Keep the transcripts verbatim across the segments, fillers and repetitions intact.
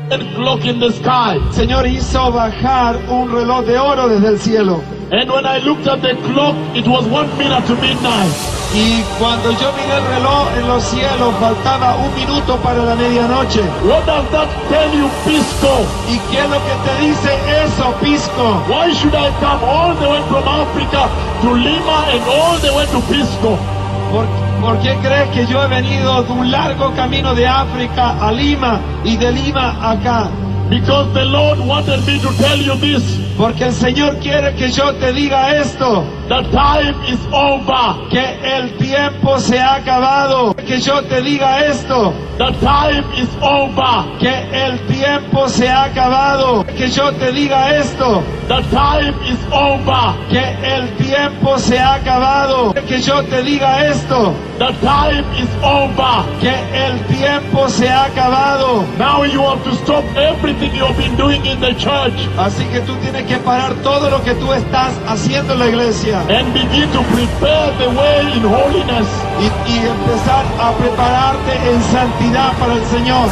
clock in the sky. El Señor hizo bajar un reloj de oro desde el cielo. And when I looked at the clock, it was one minute to midnight. Y cuando yo miré el reloj en los cielos, faltaba un minuto para la medianoche. What does that tell you, Pisco? ¿Y qué es lo que te dice eso, Pisco? Why should I come all the way from Africa to Lima and all the way to Pisco? ¿Por, ¿Por qué crees que yo he venido de un largo camino de África a Lima y de Lima acá? Because the Lord wanted me to tell you this. Porque el Señor quiere que yo te diga esto. The time is over. Que el tiempo se ha acabado. Que yo te diga esto. The time is over. Que el tiempo se ha acabado. Que yo te diga esto. The time is over. Que el tiempo se ha acabado. Que yo te diga esto. The time is over. Que el tiempo se ha acabado. Now you have to stop everything you have been doing in the church. Así que tú tienes que parar todo lo que tú estás haciendo en la iglesia. And begin to prepare the way in holiness. Y, y empezar a prepararte en santidad para el Señor.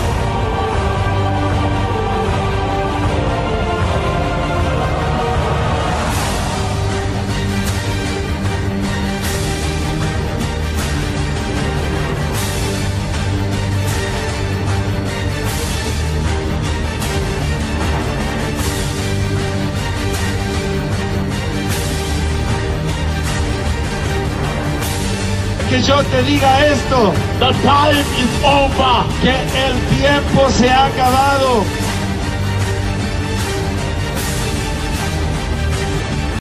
Que yo te diga esto. The time is over. Que el tiempo se ha acabado.